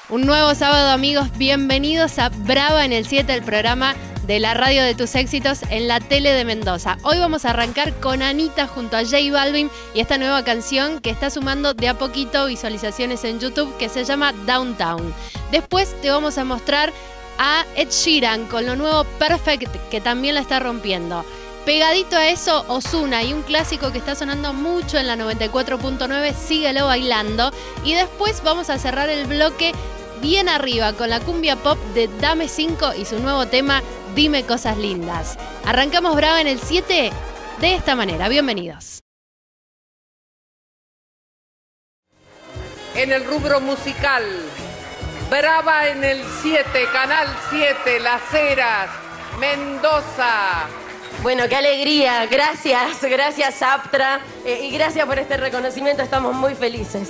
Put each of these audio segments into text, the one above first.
Un nuevo sábado, amigos. Bienvenidos a Brava en el 7, el programa de la radio de tus éxitos en la tele de Mendoza. Hoy vamos a arrancar con Anitta junto a J Balvin y esta nueva canción que está sumando de a poquito visualizaciones en YouTube, que se llama Downtown. Después te vamos a mostrar a Ed Sheeran con lo nuevo Perfect, que también la está rompiendo. Pegadito a eso, Ozuna y un clásico que está sonando mucho en la 94.9, Síguelo Bailando. Y después vamos a cerrar el bloque bien arriba con la cumbia pop de Dame 5 y su nuevo tema Dime Cosas Lindas. Arrancamos Brava en el 7 de esta manera. Bienvenidos. En el rubro musical, Brava en el 7, Canal 7, Las Heras, Mendoza. Bueno, qué alegría. Gracias Aptra y gracias por este reconocimiento. Estamos muy felices.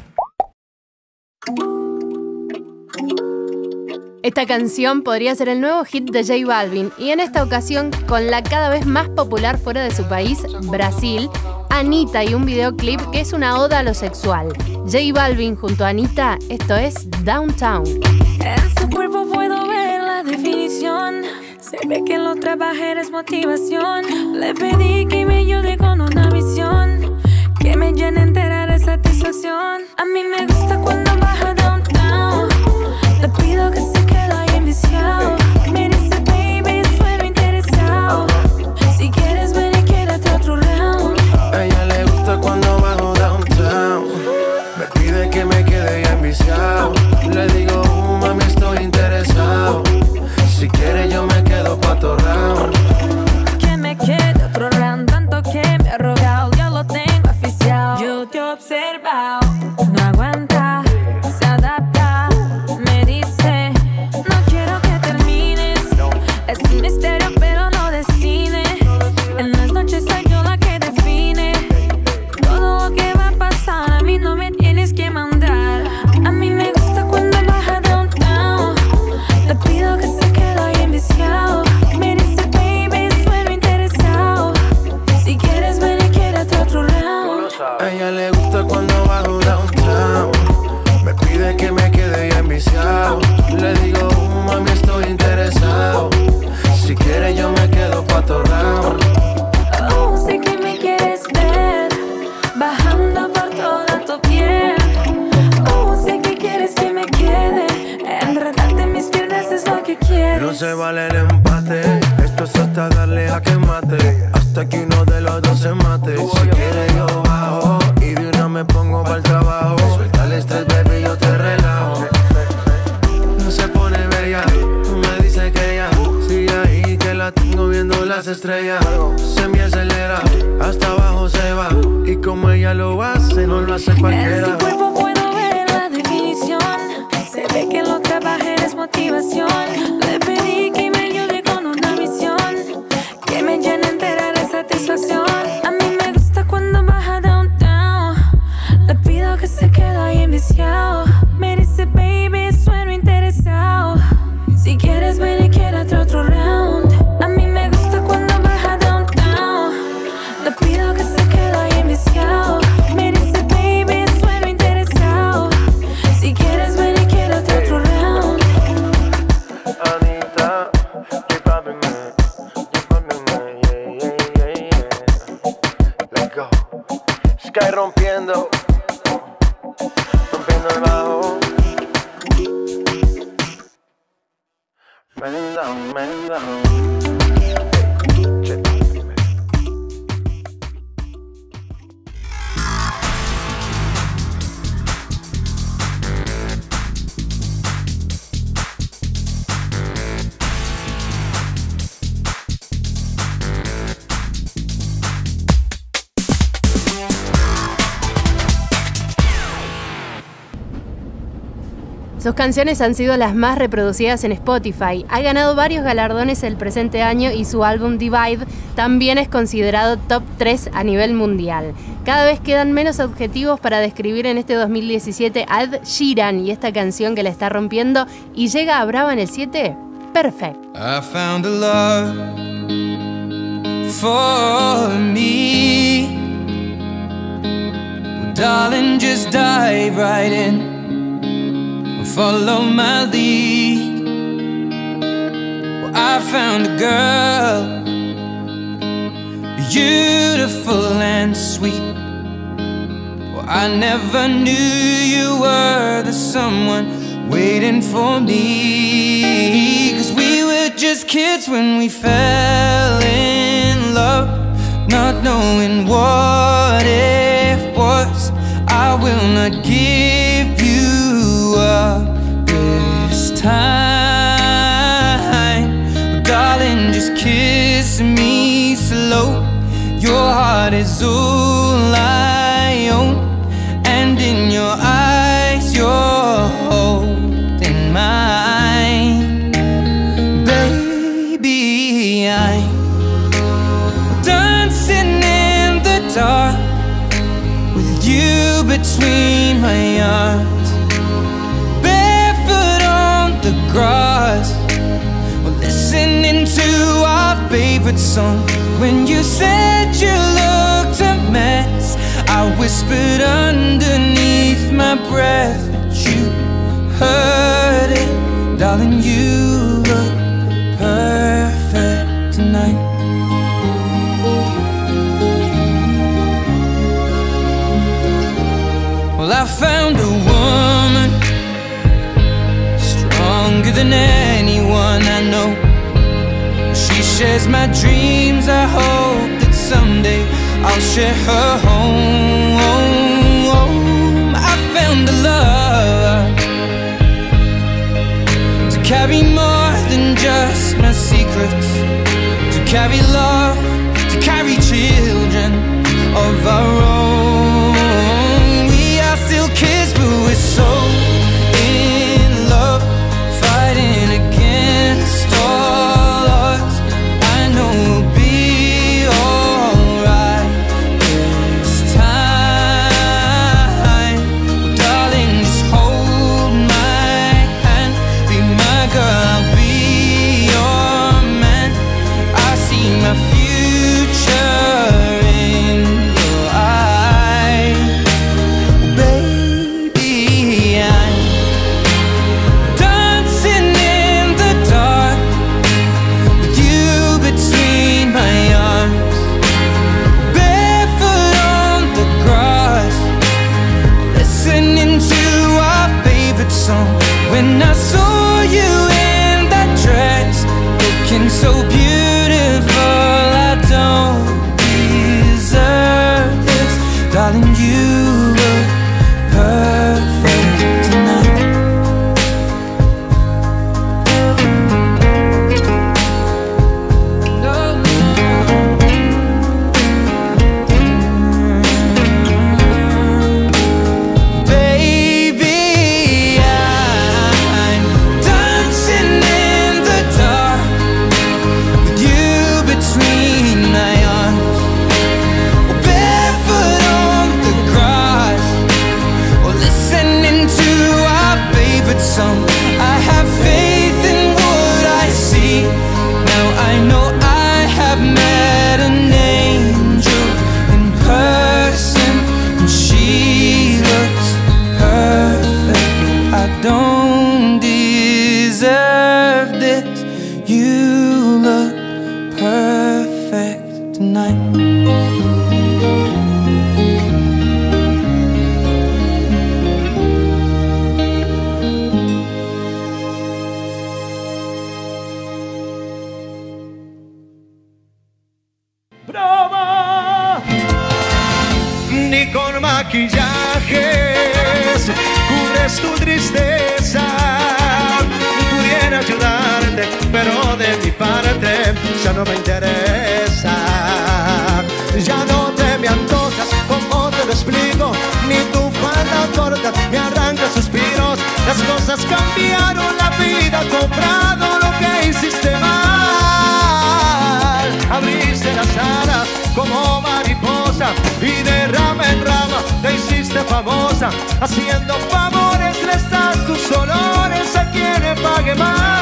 Esta canción podría ser el nuevo hit de J Balvin y en esta ocasión con la cada vez más popular fuera de su país, Brasil, Anitta y un videoclip que es una oda a lo sexual. J Balvin junto a Anitta, esto es Downtown. En su cuerpo puedo ver la definición. Se ve que lo trabajé es motivación. Le pedí que me ayude con una visión que me llene entera de satisfacción. A mí me gusta cuando baja downtown. Le pido que se quede ahí enviciado. Me dice baby, sueno interesado. Si quieres ven y quédate otro round. A ella le gusta cuando bajo downtown. Me pide que me quede ya enviciado. Le digo, mami, estoy interesado. Si quiere yo me quedo pa' otro round. Que me quede otro round. Tanto que me ha rogado, yo lo tengo oficial. Yo te he observado, no aguanta, se adapta. Me dice, no quiero que termines. Es un misterio pero no de cine. En las noches soy yo la que define todo lo que va a pasar. A mí no me tienes que mandar. A mí me gusta cuando baja downtown. Le pido que se quede ahí enviciado. Me dice baby, sueno interesado. Si quieres ven y quédate otro round. A ella le gusta cuando bajo downtown. Me pide que me quede ya enviciado. Le digo, mami, estoy interesado. Si quiere yo me quedo pa' otro round. Oh, sé que me quieres ver bajando por toda tu piel. Oh, sé que quieres que me quede. Enredarte en mis piernas es lo que quieres. No se vale el empate. Esto es hasta darle a que mate. Hasta que uno de los dos se mate. Si quiere yo bajo y de una me pongo para el trabajo. Suelta el estrés, baby, yo te relajo. No se pone bella, me dice que ya sigue ahí, que la tengo viendo las estrellas. Se me acelera, hasta abajo se va. Y como ella lo hace, no lo hace En cualquiera. su cuerpo puedo ver la definición. Se ve que lo trabajé es motivación. Le pedí que me ayude con una misión que me llene entera de satisfacción. A mí me gusta cuando baja downtown. Le pido que se quede ahí enviciado. Me dice baby, sueno interesado. Si quieres ven y quédate otro round. A mí me gusta cuando baja downtown. Le pido que se quede ahí enviciado. Me dice baby, sueno interesado. Si quieres ven y quédate otro round. Anitta, keep popping me, yeah, yeah, yeah, yeah. Let's go. Sky rompiendo el bajo. Man down, man down. Sus canciones han sido las más reproducidas en Spotify. Ha ganado varios galardones el presente año y su álbum Divide también es considerado top 3 a nivel mundial. Cada vez quedan menos adjetivos para describir en este 2017 a Ed Sheeran y esta canción que la está rompiendo y llega a Brava en el 7, Perfect. I found a love for me. Well, darling, just dive right in. follow my lead. Well, I found a girl, beautiful and sweet. Well, I never knew you were the someone waiting for me. 'Cause we were just kids when we fell in love, not knowing what it was. I will not give you up this time. Darling, just kiss me slow. Your heart is all I own, and in your eyes you're holding mine. Baby, I'm dancing in the dark with you between my arms, barefoot on the grass. We're listening to our favorite song. When you said you looked a mess, I whispered underneath my breath, but you heard it. Darling, you look perfect tonight. Well, I found a woman stronger than anyone I know. She shares my dreams. I hope that someday I'll share her home. I found a love to carry more than just my secrets, to carry love, to carry children of our own. We are still kids, but we're so in love, fighting against all odds. I know we'll be alright this time. Darling, just hold my hand, be my girl, I'll be your man. I see my future in your eyes. Baby, I'm dancing in the dark with you between my arms, barefoot on the grass, listening to our favorite song. When I saw you in that dress, looking so beautiful, I don't deserve this. Darling, you look perfect tonight. Baby, I'm dancing in the dark with you between my arms, barefoot on the grass, or listening to our favorite song. I have faith in what I see. Now I know I have met an angel in person, and she looks perfect. I don't deserve this. You look perfect tonight. ¡Brava! Ni con maquillajes cubres tu tristeza. Pudiera ayudarte, pero de mi parte ya no me interesa. Ya no te me antojas, como te lo explico. Ni tu falda corta me arranca suspiros. Las cosas cambiaron, la vida ha comprado lo que hiciste mal. Abriste las alas como mariposa y de rama en rama te hiciste famosa. Haciendo favores prestas tus olores a quien le pague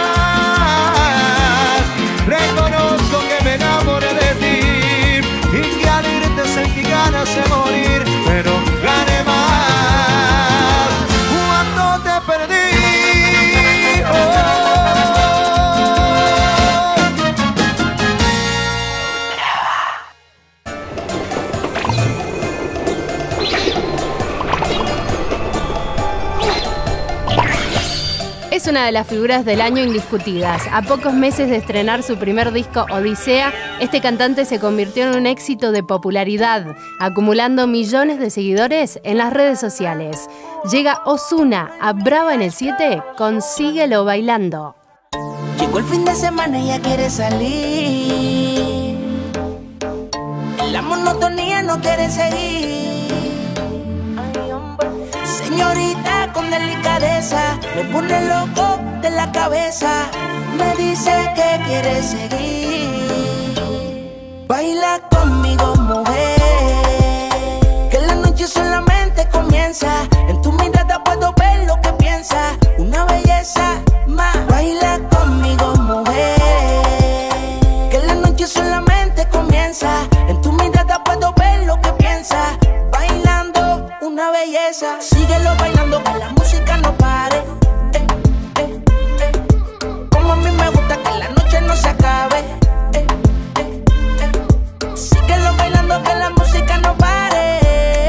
más. Reconozco que me enamoré de ti y que al irte sentí ganas de morir, pero gané más cuando te perdí. Es una de las figuras del año indiscutidas. A pocos meses de estrenar su primer disco, Odisea, este cantante se convirtió en un éxito de popularidad, acumulando millones de seguidores en las redes sociales. Llega Ozuna a Brava en el 7 con Síguelo Bailando. Llegó el fin de semana y ya quiere salir. La monotonía no quiere seguir. Señorita con delicadeza, me pone loco de la cabeza. Me dice que quiere seguir. Baila conmigo, mujer, que la noche solamente comienza. En tu mirada puedo ver lo que piensas. Una belleza más. Baila conmigo, mujer, que la noche solamente comienza. En tu mirada puedo ver lo que piensas. Bailando una belleza. Síguelo bailando, que la música no pare. Como a mí me gusta que la noche no se acabe. Síguelo bailando, que la música no pare.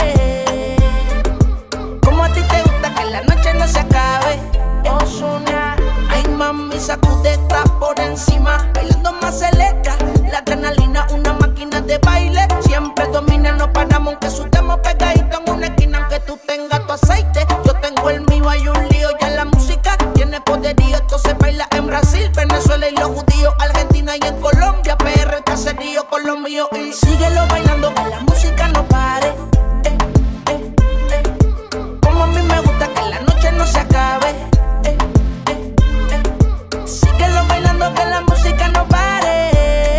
Como a ti te gusta que la noche no se acabe. Ozuna, ay mami, sacude por encima. Bailando más selecta, la adrenalina, una máquina de baile. Siempre domina, no paramos aunque sudemos pegaditos en una esquina. Aunque tú tengas tu aceite, yo tengo el mío. Hay un lío, ya la música tiene poderío. Esto se baila en Brasil, Venezuela y los judíos, Argentina y en Colombia, PR, el caserío con los míos. Y síguelo bailando, que la música no pare. Como a mí me gusta que la noche no se acabe. Síguelo bailando, que la música no pare.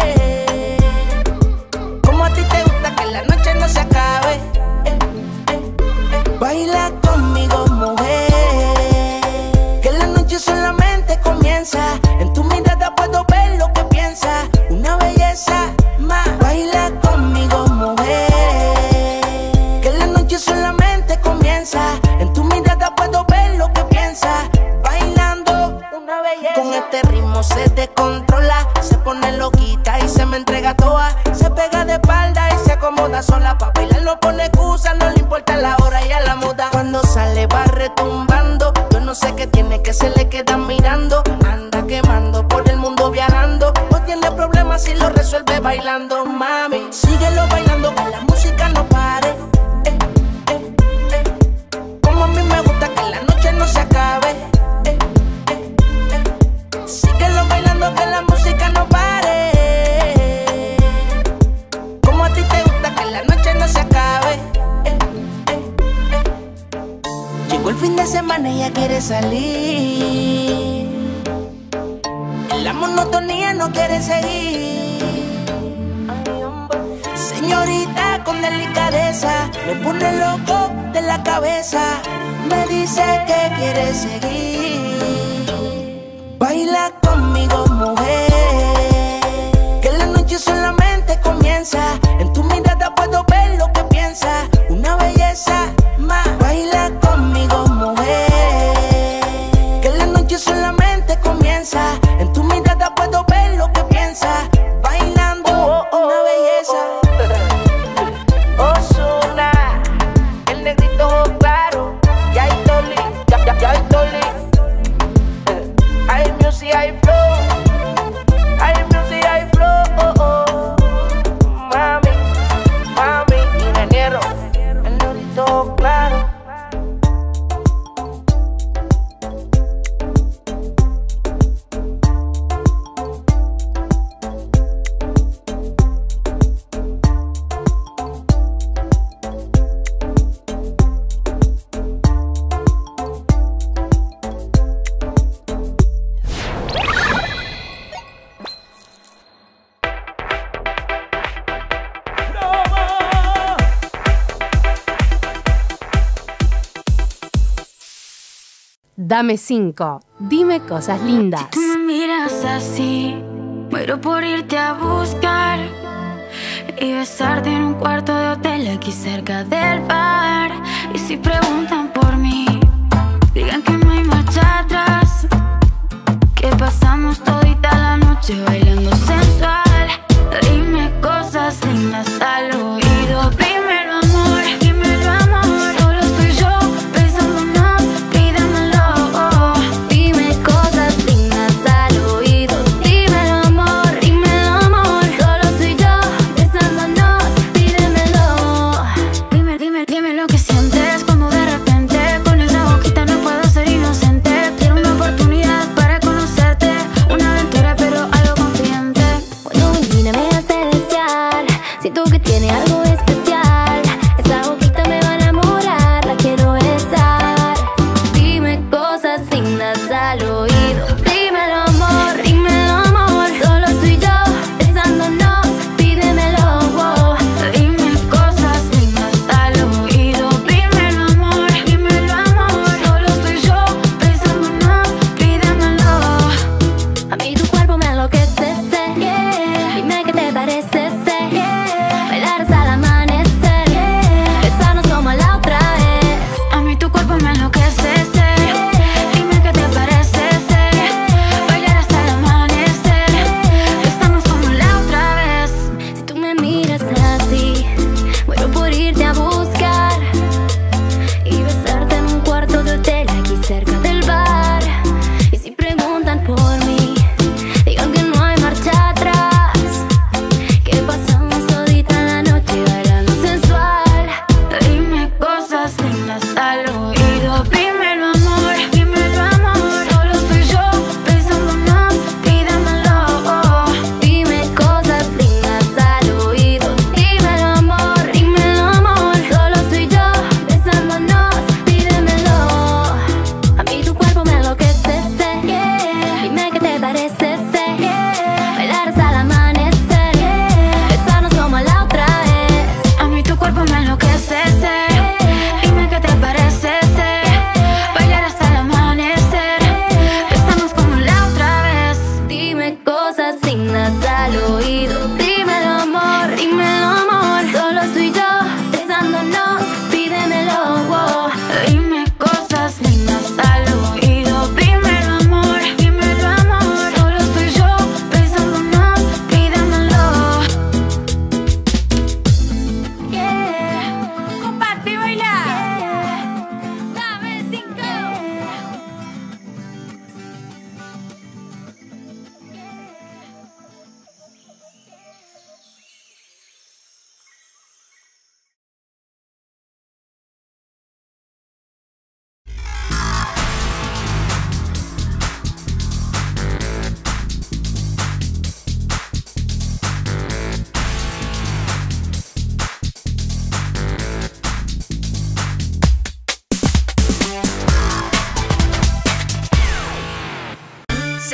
Como a ti te gusta que la noche no se acabe. Baila conmigo, mujer, que la noche solamente comienza. En tu mirada puedo ver lo que piensas. Una belleza más. Baila conmigo, mujer, que la noche solamente comienza. En tu mirada puedo ver lo que piensas. Bailando una belleza. Con este ritmo se descontrola, se pone loquita y se me entrega toda. Se pega de espalda y se acomoda sola. Pa' bailar no pone excusa, no le importa la hora y a la moda. Cuando sale va retumbando, yo no sé qué tiene, que se le queda mirando. Anda quemando por el mundo viajando. No tiene problemas si lo resuelve bailando, mami. Síguelo bailando, que la música no pare. Como a mí me gusta que la noche no se acabe. Síguelo bailando, que la música no pare. Como a ti te gusta que la noche no se acabe. Llegó el fin de semana y ya quiere salir. La monotonía no quiere seguir. Señorita con delicadeza, me pone loco de la cabeza. Me dice que quiere seguir. Baila conmigo, mujer, que la noche solamente comienza. En tu mirada puedo ver lo que piensas. Una belleza más. Baila conmigo, mujer, que la noche solamente comienza. En tu mirada puedo ver lo que piensas. Bailando una belleza. Ozuna, el negrito ojo claro. Ya hay Toli, ya hay Toli. Hay music, hay flow. Hay music, hay flow. Mami, mami, ingeniero, el negrito ojo claro. Dame 5. Dime cosas lindas. Si tú me miras así, muero por irte a buscar y besarte en un cuarto de hotel aquí cerca del bar. Y si preguntan por mí, digan que no hay marcha atrás, que pasamos todita la noche bailando sensual. Dime cosas lindas al oído. Dímelo amor, dímelo amor. Solo estoy yo pensándonos, pídemelo. Dime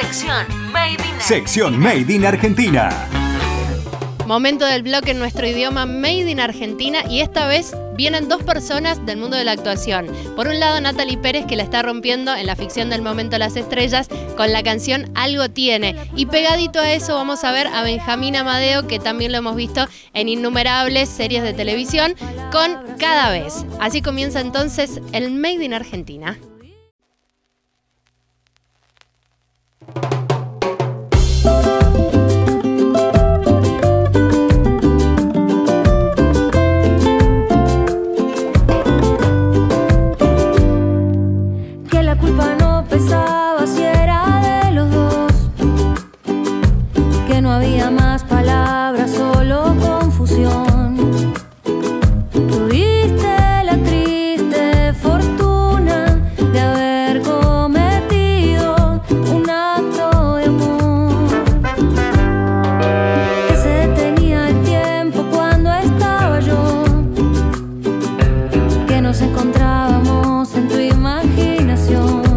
Sección Made in Argentina. Momento del bloque en nuestro idioma Made in Argentina, y esta vez vienen dos personas del mundo de la actuación. Por un lado, Natalie Pérez, que la está rompiendo en la ficción del momento Las Estrellas con la canción Algo Tiene. Y pegadito a eso vamos a ver a Benjamín Amadeo, que también lo hemos visto en innumerables series de televisión, con Cada Vez. Así comienza entonces el Made in Argentina. Había más palabras, solo confusión. Tuviste la triste fortuna de haber cometido un acto de amor, que se detenía el tiempo cuando estaba yo, que nos encontrábamos en tu imaginación.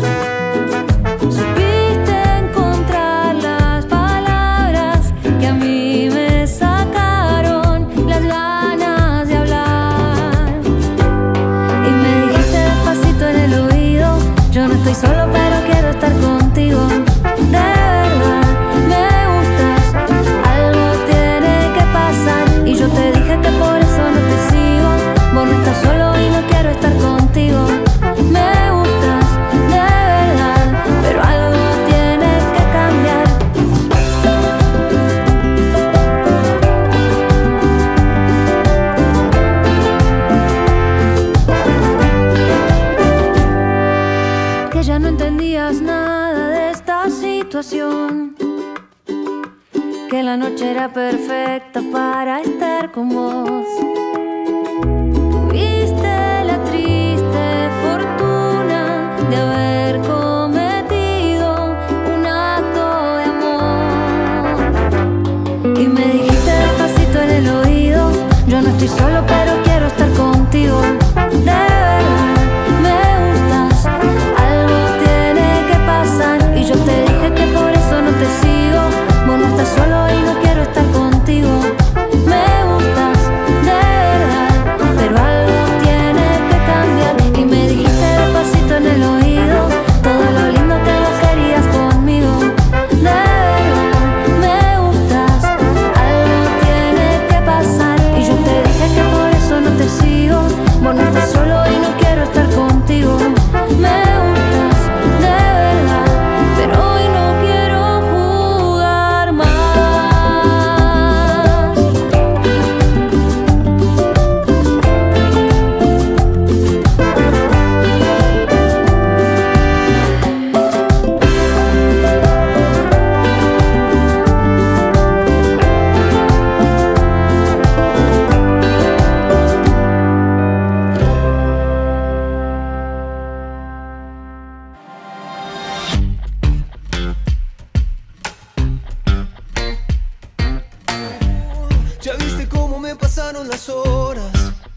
Estoy solo pero quiero estar contigo. De verdad me gustas, algo tiene que pasar. Y yo te dije que por eso no te sigo. Vos no estás solo y no quiero estar contigo. Me gustas, de verdad, pero algo tiene que cambiar. Que ya no entendías nada de esta situación, que la noche era perfecta para estar con vos. Tuviste la triste fortuna de haber cometido un acto de amor, y me dijiste despacito en el oído: yo no estoy solo pero quiero estar contigo. De verdad me gustas, algo tiene que pasar. Y yo te dije que por eso no te sigo. Vos no estás solo y no quiero estar contigo. Me gustas, de verdad, pero algo tiene que cambiar. Y me dijiste despacito en el oído todo lo lindo que vos querías conmigo. De verdad me gustas, algo tiene que pasar. Y yo te dije que por eso no te sigo. Vos no estás solo y no quiero estar contigo. Me gustas, de verdad, pero hoy no quiero jugar más. Ya viste cómo me pasaron las horas,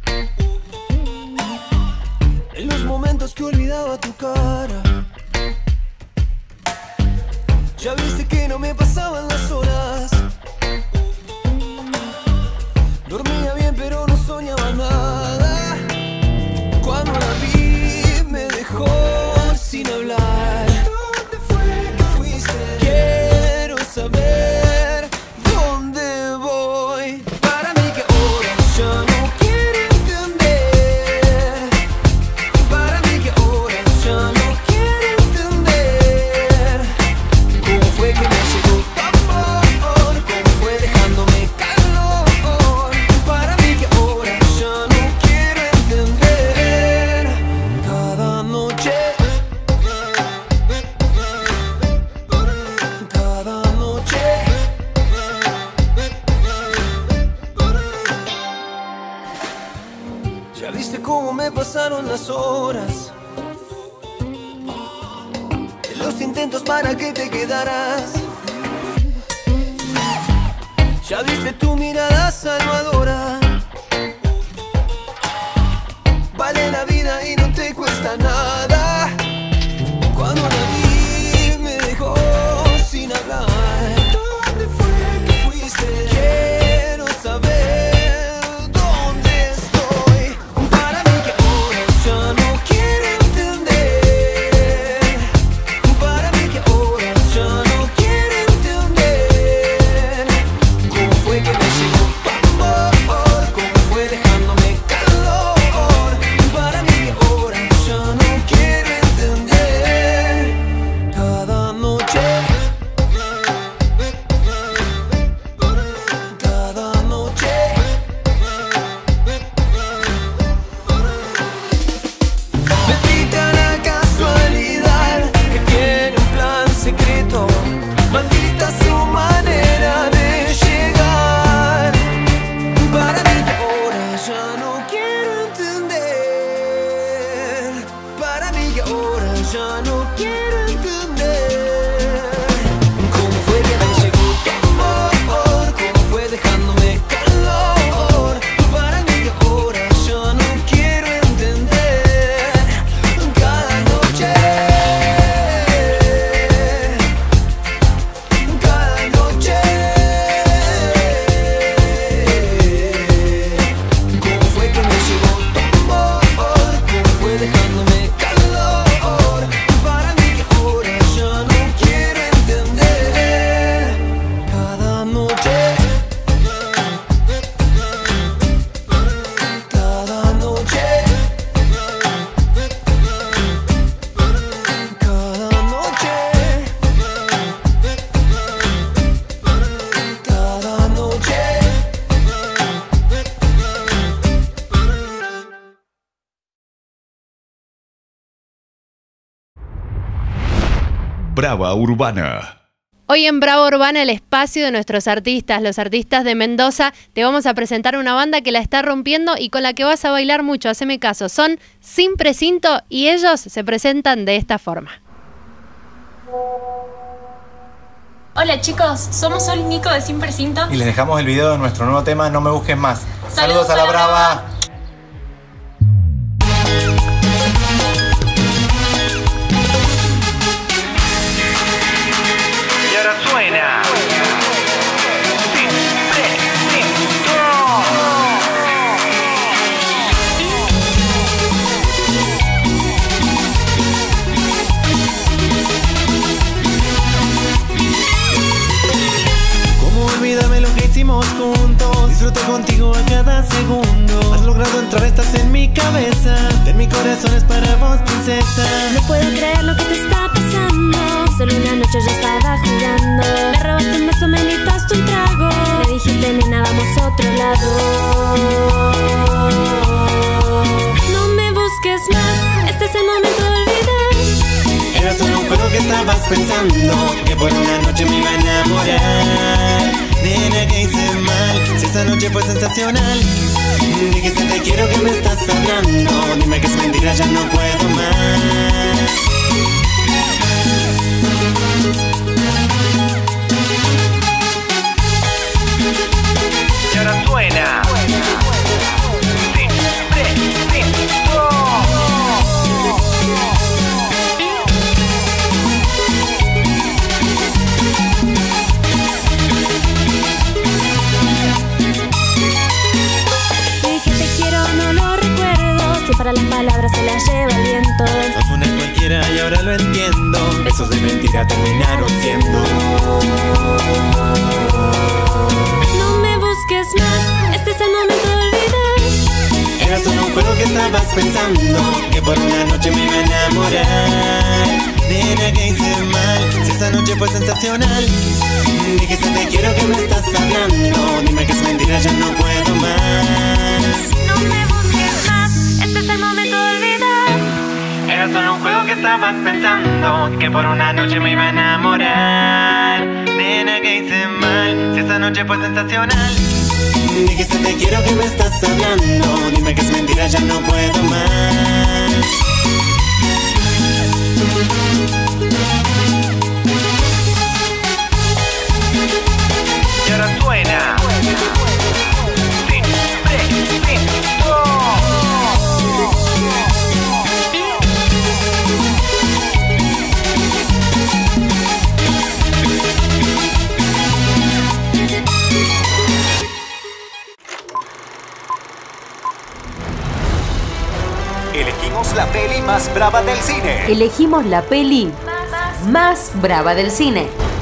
en los momentos que olvidaba tu cara. Ya viste que no me pasaban las horas, dormía bien pero no soñaba nada. Cuando la vi me dejó sin hablar. ¿Dónde fue que fuiste? Quiero saber dónde voy. Para mí que ahora ya no quiero entender. Para mí que ahora ya no quiero entender. ¿Cómo fue que me llegó tu amor? ¿Cómo fue dejándome calor? Para mí que ahora ya no quiero entender. Cada noche, cada noche. Ya viste cómo me pasaron las horas, los intentos para que te quedaras. Ya viste tu mirada salvadora, vale la vida y no te cuesta nada. Cuando la vi me dejó no quiero entender cómo fue que me llegó tu amor, cómo fue dejándome calor. Para mí que ahora yo no quiero entender cada noche. Cada noche. ¿Cómo fue que me llegó tu amor? ¿Cómo fue dejándome calor? Para mí que ahora yo no quiero entender cada noche. Cada noche. Cada noche. Cada noche. Brava Urbana. Hoy en Brava Urbana, el espacio de nuestros artistas, los artistas de Mendoza, te vamos a presentar una banda que la está rompiendo y con la que vas a bailar mucho, haceme caso. Son Sin Precinto y ellos se presentan de esta forma. Hola chicos, somos Sol y Nico de Sin Precinto. Y les dejamos el video de nuestro nuevo tema, No Me Busques Más. ¡Saludos a la Brava! Y ahora suena. Sin Precinto. ¿Cómo olvídame lo que hicimos juntos? Disfruto contigo a cada segundo. Has logrado entrar, estás en mi cabeza. En mi corazón es para vos, princesa. No puedo creer lo que te está pasando. Solo una noche yo estaba jugando. Me robaste un beso, me invitaste un trago. Me dijiste, nena, vamos a otro lado. No me busques más, este es el momento de olvidar. Era solo un juego que estabas pensando, que por una noche me iba a enamorar. Nena, que hice mal, si esa noche fue sensacional. Dijiste te quiero, que me estás hablando. Dime que es mentira, ya no puedo más. Y ahora suena. Sin Precinto. Dije te quiero, no lo recuerdo. Si para las palabras se las lleva el viento. Sos una cualquiera y ahora lo entiendo. Besos de mentira terminaron siendo. No me busques más, este es el momento de olvidar. Era solo un juego que estabas pensando, que por una noche me iba a enamorar. Nena, que hice mal, si esa noche fue sensacional. Dijiste te quiero, que me estás hablando. Dime que es mentira, ya no puedo más. No me busques más, este es el momento de olvidar. Era solo un juego que estabas pensando, que por una noche me iba a enamorar. Nena, que hice mal, si esa noche fue sensacional. Dijiste te quiero, que me estás hablando. Dime que es mentira, ya no puedo más. Y ahora suena. Sin Precinto. Elegimos la peli más brava del cine. Elegimos la peli más brava del cine.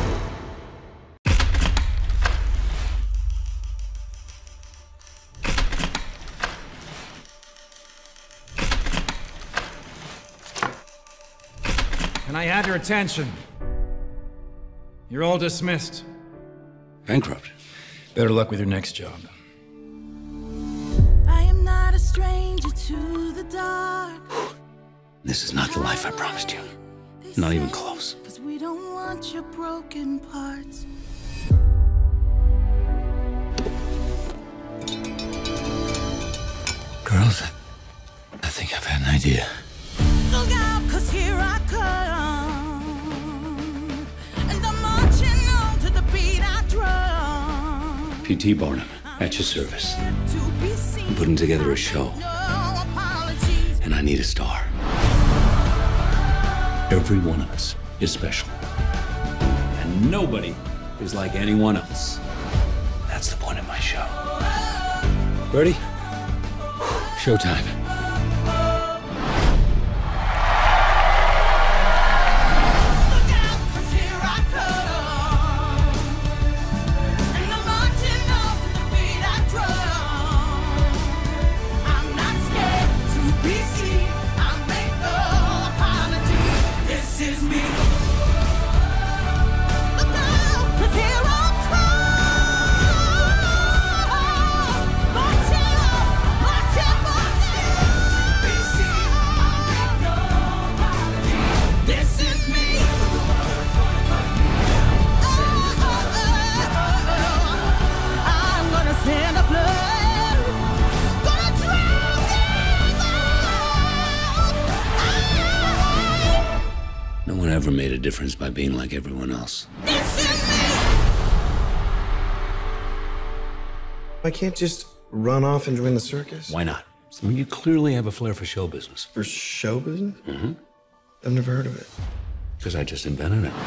Can I have your attention? You're all dismissed. Bankrupt. Better luck with your next job. I am not a stranger to the dark. This is not the life I promised you. Not even close. 'Cause we don't want your broken parts. Girls, I think I've had an idea. Look out, 'cause here I come. And I'm marching on to the beat I drum. P.T. Barnum, at your service. I'm putting together a show. And I need a star. Every one of us is special. And nobody is like anyone else. That's the point of my show. Ready? Showtime. Never made a difference by being like everyone else. I can't just run off and join the circus. Why not? I mean, you clearly have a flair for show business. For show business? Mm-hmm. I've never heard of it. Because I just invented it.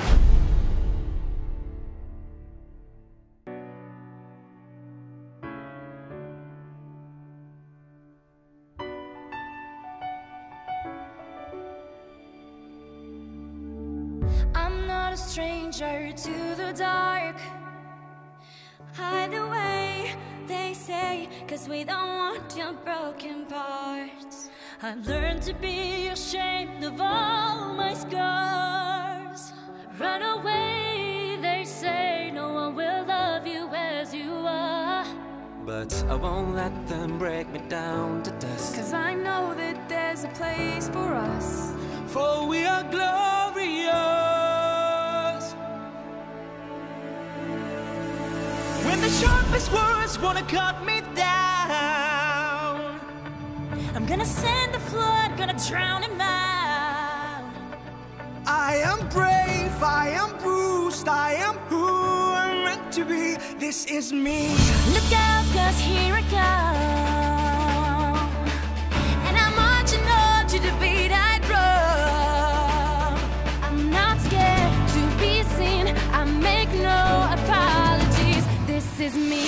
I'm not a stranger to the dark. Hide away, they say, 'cause we don't want your broken parts. I've learned to be ashamed of all my scars. Run away, they say, no one will love you as you are. But I won't let them break me down to dust. 'Cause I know that there's a place for us. For we are glorious. When the sharpest words wanna cut me down, I'm gonna send the flood, gonna drown him out. I am brave, I am bruised, I am who I'm meant to be. This is me. Look out, 'cause here I come. And I'm marching on to the beat I drum. I'm not scared to be seen, I make no apologies. This is me.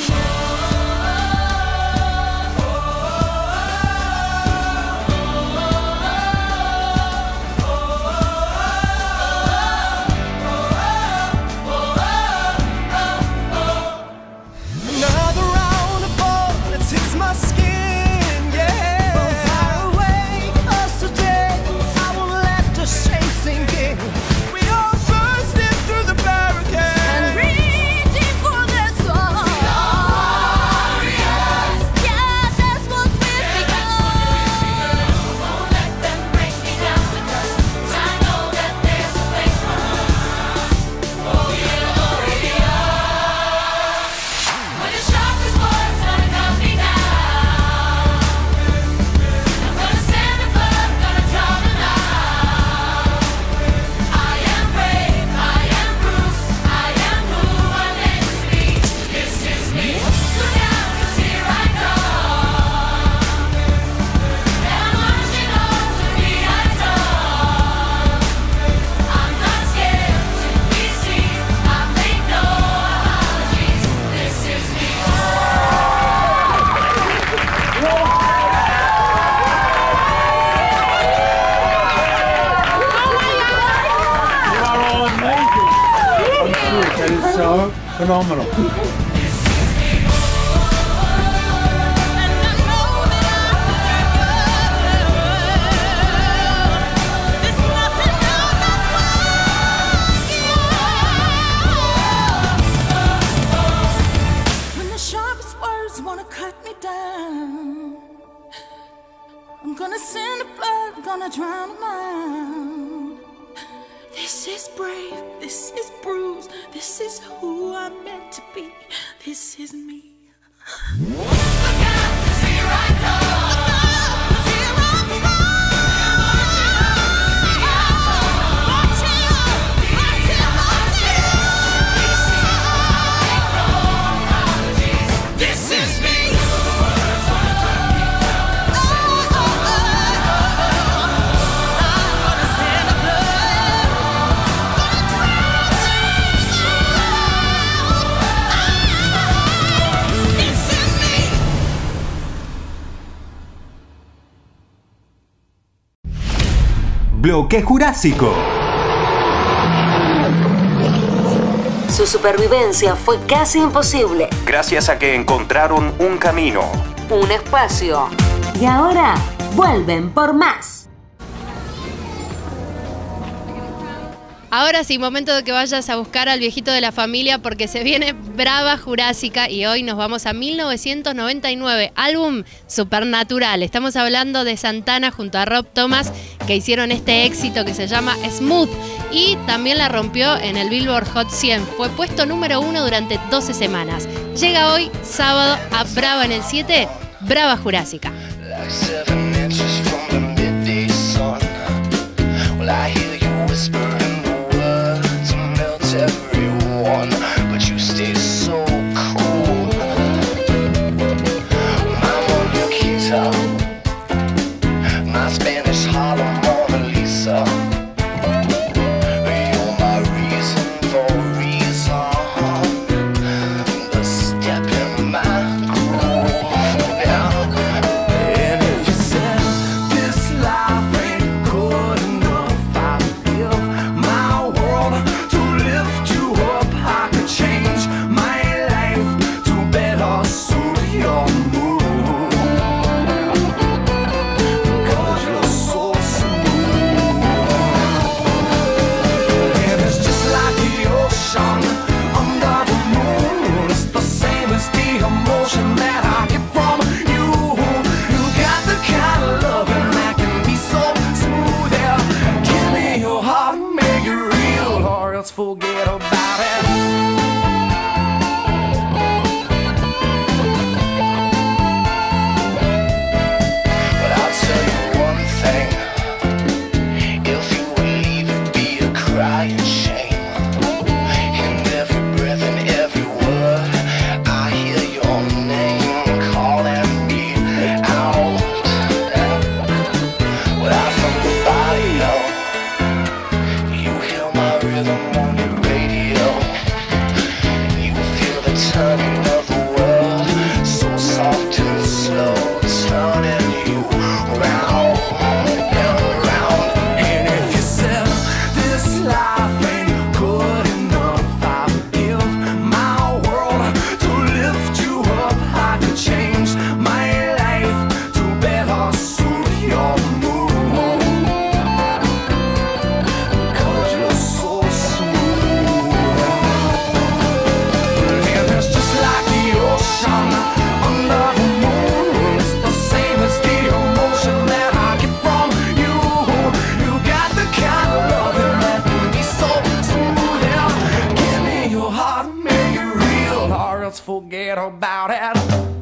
Another round of bullets hits my skin, yeah. But far away, us today, I won't let the shame sink in. We all bursting through the barricade And reaching for the sun. Yeah, that's what we've begun. Won't let them break me down to dust. 'Cause I know that there's a place for us. Oh yeah, when the sharpest words gonna cut me down, I'm gonna send the flood, gonna drown them out. I am brave, I am bruised, I am who I'm meant to be. This is me. Look out, 'cause here I come. And I'm marching on to the beat I drum. I'm not scared to be seen, I make no apologies. This is me. You are all amazing. I'm sure that is so phenomenal. When the sharpest words wanna cut me down, I'm gonna send the blood, I'm gonna drown them out. This is brave, this is bruised, this is who I'm meant to be. This is me. Look out, 'cause here I come. Look out, 'cause here I come. Bloque Jurásico. Su supervivencia fue casi imposible. Gracias a que encontraron un camino. Un espacio. Y ahora vuelven por más. Ahora sí, momento de que vayas a buscar al viejito de la familia porque se viene Brava Jurásica y hoy nos vamos a 1999, álbum Supernatural. Estamos hablando de Santana junto a Rob Thomas que hicieron este éxito que se llama Smooth y también la rompió en el Billboard Hot 100. Fue puesto número 1 durante 12 semanas. Llega hoy, sábado, a Brava en el 7, Brava Jurásica. Everyone, but you stay so cool. My Monaquita, my Spanish Harlem Mona Lisa. You're my reason for reason. The step in my groove now. And if you said this life ain't good enough, I'll give my world to lift you up. I could change my life to better suit your mood. Because you're so smooth. And it's just like the ocean under the moon. It's the same as the emotion that I get from you. You got the kind of loving that can be so smooth. Yeah. Give me your heart, make it real, or else forget about it. But I'll tell you one thing. If you would leave it be a crying shame. In every breath and every word I hear your name calling me out. Without from the body, you hear my rhythm on your radio. You feel the turning of the world, so soft and slow, turning you round and round. And if you said this life ain't good enough, I'll give my world to lift you up. I could change my life to better suit your mood. Because you're so smooth. And it's just like the ocean under the moon. It's the same as the emotion that I get from you. You got the kind of loving that can be so smooth. Yeah. Give me your heart, make it real, or else forget about it.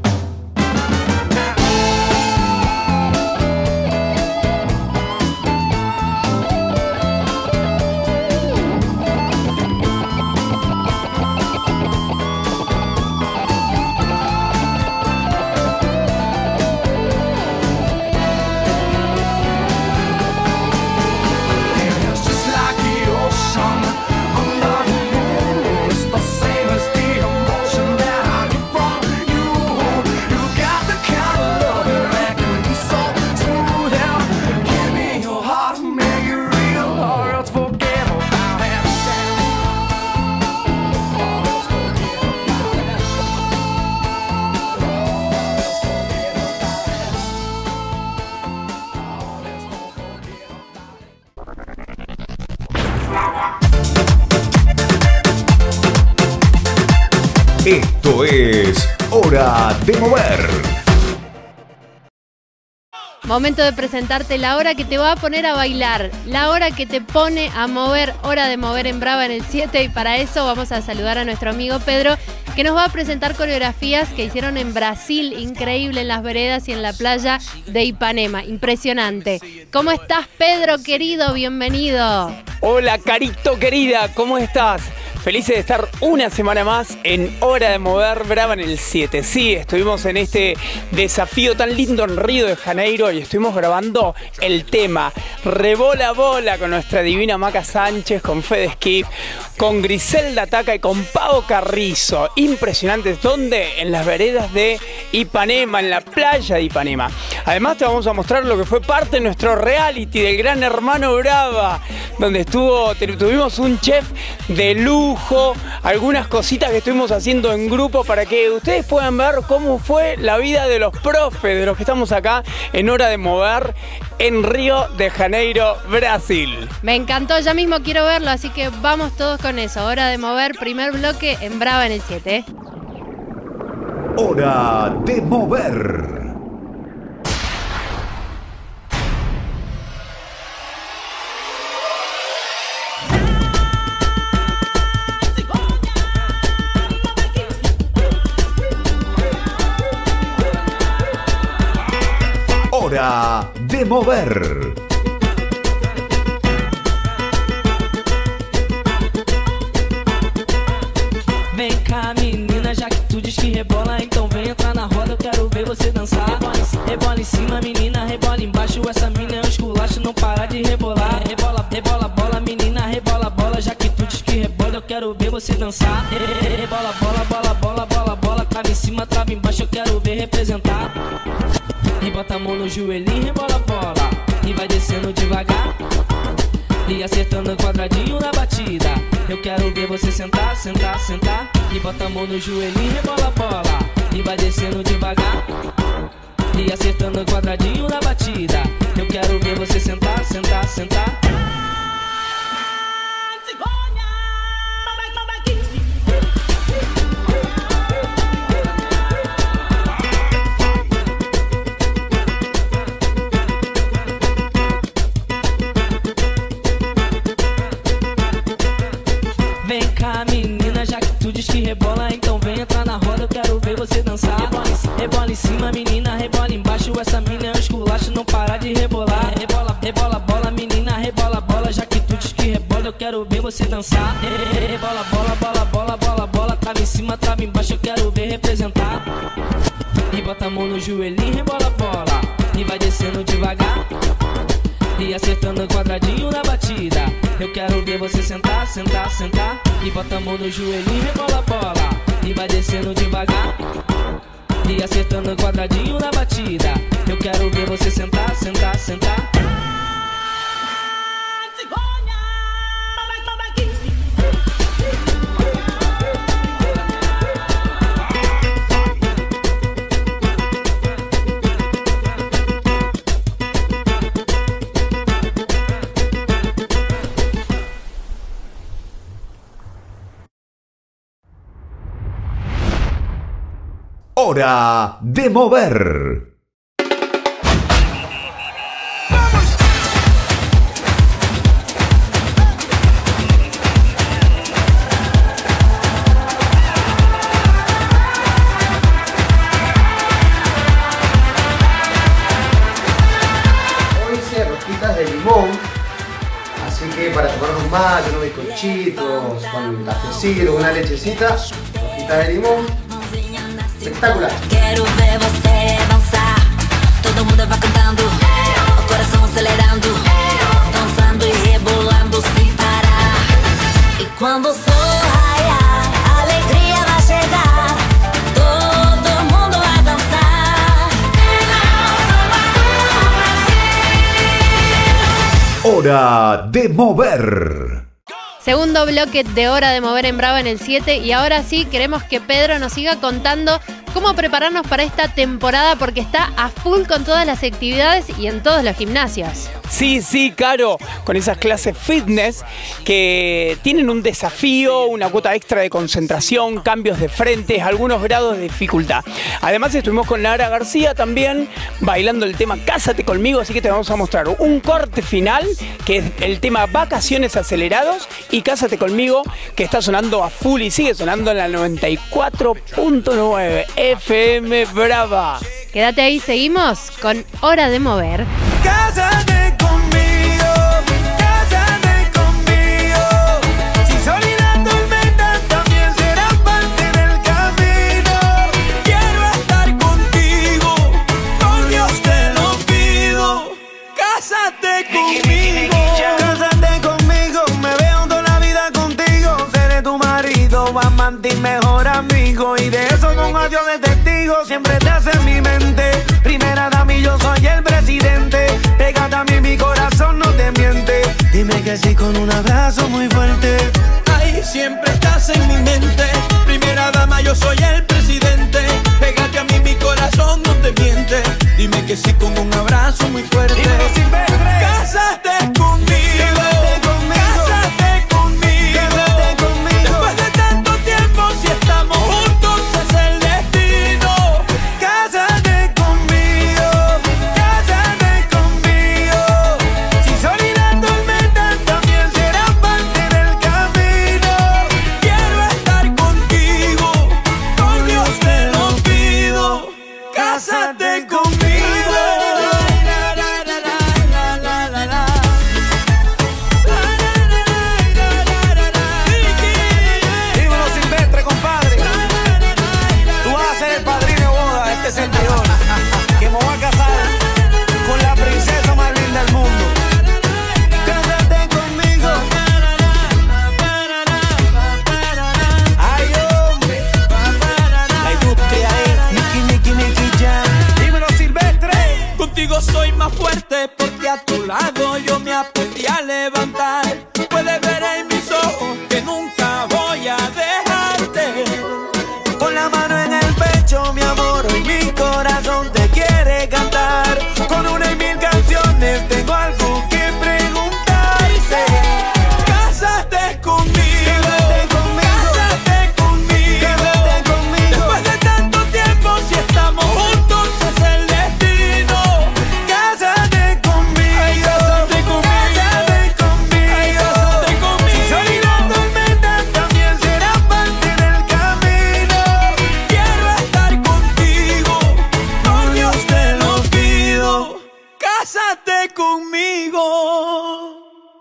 It's just like the ocean under the moon. It's the same as the emotion that I get from you. You got the kind of loving that can be so smooth. Yeah. Give me your heart, make it real, or else forget about it. Esto es Hora de Mover. Momento de presentarte la hora que te va a poner a bailar, la hora que te pone a mover, Hora de Mover en Brava en el 7 y para eso vamos a saludar a nuestro amigo Pedro que nos va a presentar coreografías que hicieron en Brasil, increíble en las veredas y en la playa de Ipanema, impresionante. ¿Cómo estás, Pedro, querido? Bienvenido. Hola, Carito querida, ¿cómo estás? Felices de estar una semana más en Hora de Mover Brava en el 7. Sí, estuvimos en este desafío tan lindo en Río de Janeiro y estuvimos grabando el tema Rebola Bola con nuestra divina Maca Sánchez, con Fede Skip, con Griselda Taca y con Pau Carrizo. Impresionantes. ¿Dónde? En las veredas de Ipanema, en la playa de Ipanema. Además te vamos a mostrar lo que fue parte de nuestro reality del Gran Hermano Brava, donde tuvimos un chef de lujo, algunas cositas que estuvimos haciendo en grupo para que ustedes puedan ver cómo fue la vida de los profes, de los que estamos acá en Hora de Mover en Río de Janeiro, Brasil. Me encantó, ya mismo quiero verlo, así que vamos todos con eso. Hora de Mover, primer bloque en Brava en el 7. Hora de Mover. Hora de Mover. Vem cá, menina, já que tu diz que rebola, então vem entrar na roda, eu quero ver você dançar. Rebola em cima, menina, rebola embaixo, essa mina é um esculacho, não para de rebolar. Rebola, rebola, bola, menina, rebola, bola, já que tu diz que rebola, eu quero ver você dançar. Rebola, bola, bola, bola, bola, bola, trava em cima, trava embaixo, eu quero ver representar. E bota a mão no joelhinho, rebola, bola, e vai descendo devagar, e acertando o quadradinho na batida. Eu quero ver você sentar, sentar, sentar, e bota a mão no joelhinho, rebola, bola, e vai descendo devagar, e acertando o quadradinho na batida. Eu quero ver você sentar, sentar, sentar. Vem cá, menina, já que tu diz que rebola, então vem entrar na roda, eu quero ver você dançar. Rebola em cima, menina, rebola embaixo, essa mina é um esculacho, não para de rebolar. Rebola, rebola, bola, menina, rebola, bola, já que tu diz que rebola, eu quero ver você dançar. Rebola, bola, bola, bola, bola, bola, trava em cima, trava embaixo, eu quero ver representar. E bota a mão no joelhinho, rebola, bola, e vai descendo devagar, e acertando o quadradinho na batida. Eu quero ver você sentar, sentar, sentar, e bota a mão no joelhinho, rebola, bola, e vai descendo devagar, e acertando o quadradinho na batida. Eu quero ver você sentar, sentar, sentar. Hora de Mover. Hoy hice rosquitas de limón, así que para tomar unos mates, unos bizcochitos, con cafecito, con una lechecita, rosquitas de limón. Espectacular. Quero ver você dançar. Todo mundo vai cantando, o coração acelerando, dançando e rebolando sem parar. E quando o sol raiar, a alegria vai chegar. Todo mundo vai dançar. Hora de Mover. Segundo bloque de Hora de Mover en Brava en el 7 y ahora sí queremos que Pedro nos siga contando cómo prepararnos para esta temporada porque está a full con todas las actividades y en todos los gimnasios. Sí, sí, Caro, con esas clases fitness que tienen un desafío, una cuota extra de concentración, cambios de frentes, algunos grados de dificultad. Además estuvimos con Lara García también bailando el tema Cásate Conmigo, así que te vamos a mostrar un corte final que es el tema Vacaciones Acelerados y Cásate Conmigo, que está sonando a full y sigue sonando en la 94.9 FM Brava. Quédate ahí, seguimos con Hora de Mover. Cásate conmigo, si soledad tormenta para ti mejor amigo. Y de eso con un adiós de testigo siempre te hace en mi mente. Primera dama y yo soy el presidente. Pégate a mí, mi corazón no te miente. Dime que sí con un abrazo muy fuerte. Ay, siempre estás en mi mente. Primera dama, yo soy el presidente. Pégate a mí, mi corazón no te miente. Dime que sí con un abrazo muy fuerte. Cásate conmigo. Quédate conmigo. Cásate conmigo. Quédate conmigo. Después de tanto tiempo, si estamos juntos es el destino. Cásate conmigo. Cásate conmigo. Si sol y la tormenta también serán parte del camino. Quiero estar contigo. Con Dios te lo pido. Cásate conmigo. Es el peor, que me voy a casar con la princesa más linda del mundo. Cásate conmigo. Ay, hombre. La industria es Nicky Jam. Dímelo, Silvestre. Contigo soy más fuerte porque a tu lado yo me aprendí a levantar. Puedes ver en mis ojos que nunca voy a dejarte. Con la mano en el pecho, mi amor, hoy mi corazón te quiere cantar. Con una y mil canciones tengo algo que preguntarte. Cásate conmigo. Quédate conmigo. Cásate conmigo. Quédate conmigo. Después de tanto tiempo, si estamos juntos es el destino. Cásate conmigo. Ay, cásate conmigo. Cásate conmigo. Ay, cásate conmigo. Si sol y la tormenta también será parte del camino. Quiero estar contigo. Con Dios te lo pido. Cásate conmigo.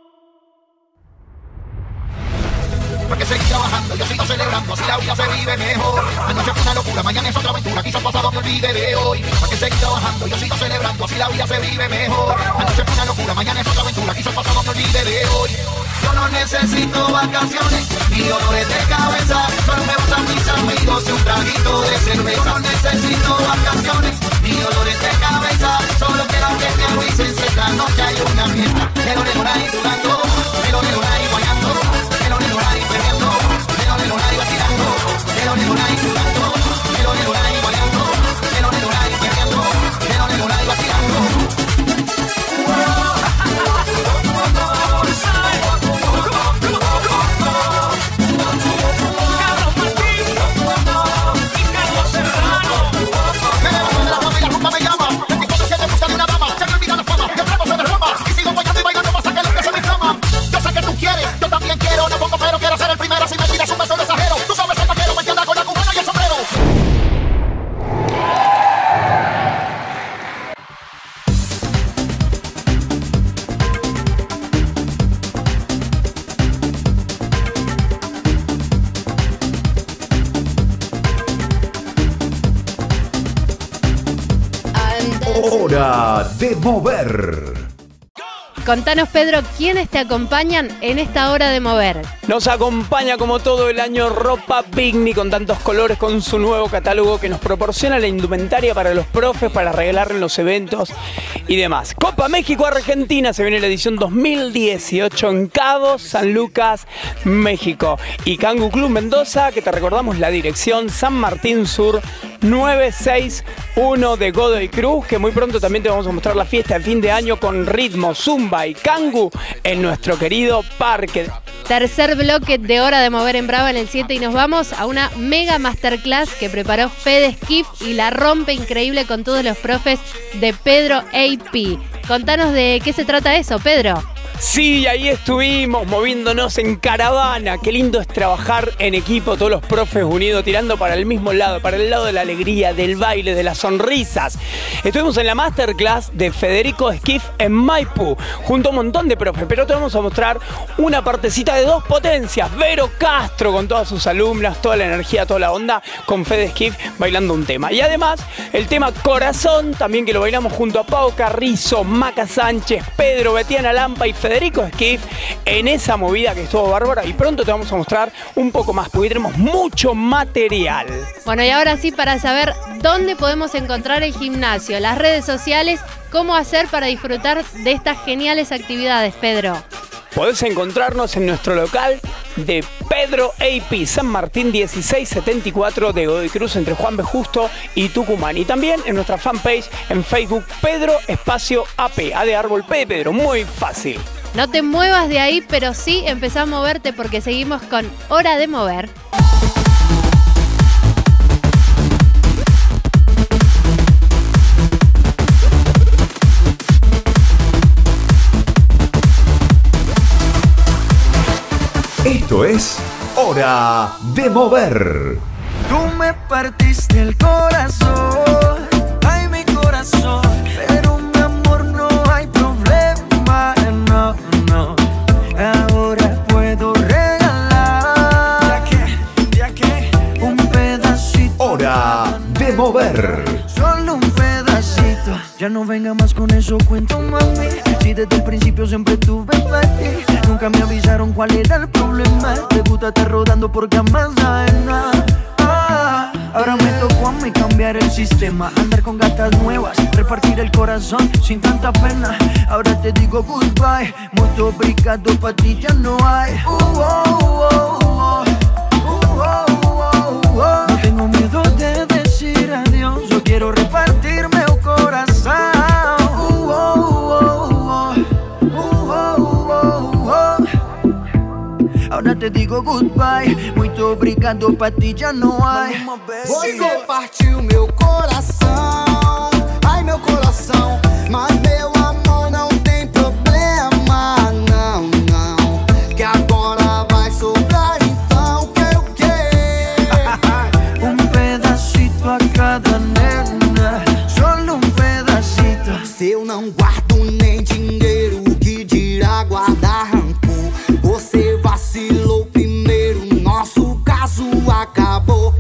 Porque seguir trabajando, yo sigo celebrando, así la vida se vive mejor. Anoche fue una locura, mañana es otra aventura, quizás pasado me olvide de hoy. Porque seguir trabajando, yo sigo celebrando, así la vida se vive mejor. Anoche fue una locura, mañana es otra aventura, quizás pasado me olvide de hoy. Yo no necesito vacaciones, ni dolores de cabeza, solo me gustan mis amigos y un traguito de cerveza. No necesito vacaciones, ni dolores de cabeza, solo quiero que me avisen si esta noche hay una fiesta. Pero ahí sudando, pero ahí guayando, pero ahí perdiendo, pero ahí vacilando, pero ahí sudando, pero ahí guayando, pero ahí perdiendo, pero ahí vacilando. Yo también quiero, no pongo pero quiero ser el primero. Si me tiras un beso de exagero, tú sabes el vaquero, me anda con la cubana y el sombrero. Hora de mover. Contanos, Pedro, ¿quiénes te acompañan en esta hora de mover? Nos acompaña como todo el año Ropa Picnic con tantos colores, con su nuevo catálogo que nos proporciona la indumentaria para los profes, para regalar en los eventos y demás. Copa México Argentina, se viene la edición 2018 en Cabo San Lucas, México. Y Kangu Club Mendoza, que te recordamos la dirección San Martín Sur 961 de Godoy Cruz, que muy pronto también te vamos a mostrar la fiesta de fin de año con ritmo, zumba y Kangu en nuestro querido parque. Tercer bloque de Hora de Mover en Brava en el 7 y nos vamos a una mega masterclass que preparó Fede Skiff y la rompe increíble con todos los profes de Pedro AP. Contanos de qué se trata eso, Pedro. Sí, ahí estuvimos moviéndonos en caravana. Qué lindo es trabajar en equipo, todos los profes unidos, tirando para el mismo lado, para el lado de la alegría, del baile, de las sonrisas. Estuvimos en la masterclass de Federico Skiff en Maipú, junto a un montón de profes, pero te vamos a mostrar una partecita de dos potencias. Vero Castro con todas sus alumnas, toda la energía, toda la onda, con Fede Skiff bailando un tema. Y además, el tema Corazón, también que lo bailamos junto a Pau Carrizo, Maca Sánchez, Pedro, Betiana Lampa y Federico Federico Skiff en esa movida que estuvo bárbara y pronto te vamos a mostrar un poco más porque tenemos mucho material. Bueno, y ahora sí, para saber dónde podemos encontrar el gimnasio, las redes sociales, cómo hacer para disfrutar de estas geniales actividades, Pedro. Podés encontrarnos en nuestro local de Pedro AP, San Martín 1674 de Godoy Cruz, entre Juan B. Justo y Tucumán. Y también en nuestra fanpage en Facebook, Pedro Espacio AP, A de árbol, P de Pedro, muy fácil. No te muevas de ahí, pero sí empezá a moverte porque seguimos con Hora de Mover. Esto es Hora de Mover. Tú me partiste el corazón, ay mi corazón, pero mi amor no hay problema, no, no. Ahora puedo regalar, ya que un pedacito. Hora de Mover. Solo un pedacito. Ya no venga más con eso, cuento mami. Si desde el principio siempre tuve para ti. Nunca me avisaron cuál era el problema. Te gusta estar rodando por camas ajenas. Ahora me tocó a mí cambiar el sistema. Andar con gatas nuevas, repartir el corazón sin tanta pena. Ahora te digo goodbye, muy obrigado, pa' ti ya no hay. No tengo miedo de decir adiós. Yo quiero repartirme el corazón. Ahora te digo goodbye, muito obrigado, pra ti já não há. Você partiu meu coração, ai meu coração, mas meu amor não tem problema, não, não, que agora vai sobrar, então quero o quê? Pedacito a cada nena, solo pedacito. Se eu não guardo nem dinheiro, que dirá guardar rancor? Você vacilou primeiro, nosso caso acabou.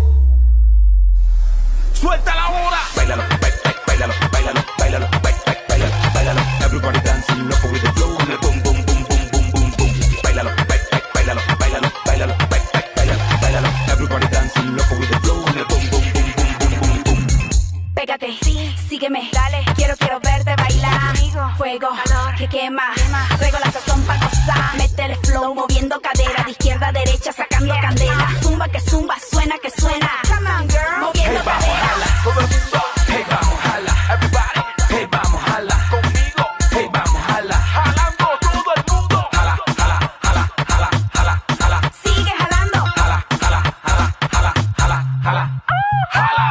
Suelta la bola. Bailalo, bailalo, bailalo, bailalo, bailalo, bailalo. Everybody dancing, loco with the flow, and the boom, boom, boom, boom, boom, boom, boom. Bailalo, bailalo, bailalo, bailalo, bailalo, bailalo. Everybody dancing, loco with the flow, and the boom, boom, boom, boom, boom, boom, boom. Pégate, sígueme, dale, quiero verte bailar. Fuego, que quema, traigo la sazón pa' gozar. Mete el flow, moviendo cadera, de izquierda a derecha, sacando candela. Zumba que zumba, suena que suena. Come on, girl, moviendo cadera. Todo el mundo, hey, vamos, jala. Everybody, hey, vamos, jala. Conmigo, hey, vamos, jala. Jalando todo el mundo. Jala, jala, jala, jala, jala, jala. Sigue jalando. Jala, jala, jala, jala, jala, jala, jala.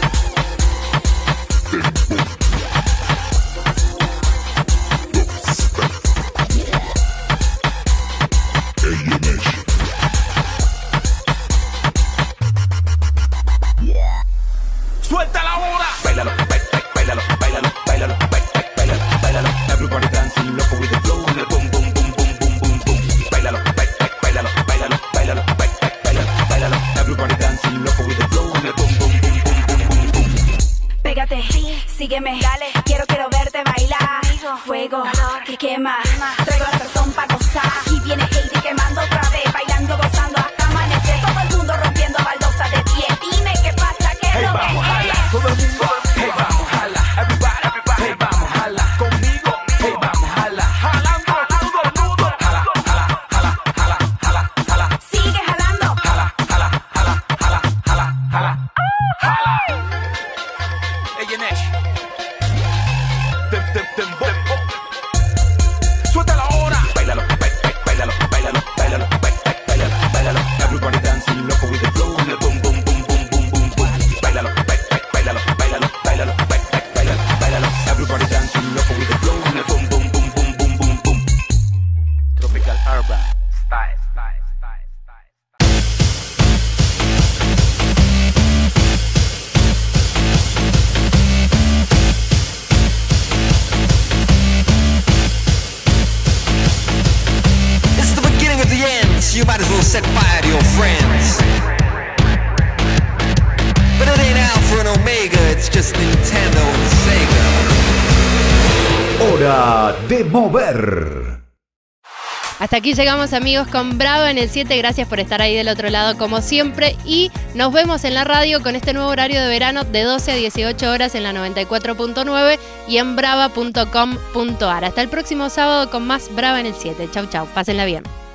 Suelta la bola. Bailalo, bailalo, bailalo, bailalo, bailalo, bailalo. Everybody dancing, loco with the flow, and the boom, boom, boom, boom, boom, boom, boom. Bailalo, bailalo, bailalo, bailalo, bailalo, bailalo. Everybody dancing, loco with the flow, and the boom, boom, boom, boom, boom, boom, boom. Pégate, sígueme, dale, quiero verte bailar. Fuego, que quema, traigo la sazón pa' gozar. Y viene Heidi quemando otra vez, bailando, gozando hasta amanecer. Todo el mundo rompiendo baldosas de pie. Dime qué pasa, qué es lo que es. Todo el mundo, hey, vamos, jala. Everybody, hey, vamos, jala. Conmigo, hey, vamos, jala. Jalando todo el mundo. Jala, jala, jala, jala, jala, jala. Sigue jalando. Jala, jala, jala, jala, jala, jala, jala. Ey, Nesh. Tempo. Suelta la hora. Bailalo, bailalo, bailalo, bailalo, bailalo, bailalo. Everybody dancing, loco with the flow, and the boom, boom, boom, boom, boom, boom, boom. Bailalo, bailalo, bailalo, bailalo, bailalo, bailalo. Everybody dancing, loco with the flow, and the boom, boom, boom, boom, boom, boom, boom. Tropical urban style. It's the beginning of the end, so you might as well set fire to your friends. But it ain't Alpha and Omega, it's just Nintendo and Sega. Hora de Mover. Hasta aquí llegamos, amigos, con Brava en el 7. Gracias por estar ahí del otro lado como siempre y nos vemos en la radio con este nuevo horario de verano de 12 a 18 horas en la 94.9 y en brava.com.ar. Hasta el próximo sábado con más Brava en el 7. Chau, chau. Pásenla bien.